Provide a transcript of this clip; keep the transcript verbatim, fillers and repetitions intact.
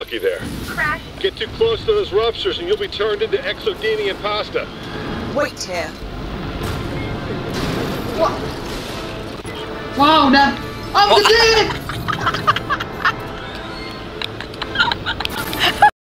unlucky there. Crash. Get too close to those ruptures and you'll be turned into exodini and pasta. Wait here. What? Wow, that... I'm the dick!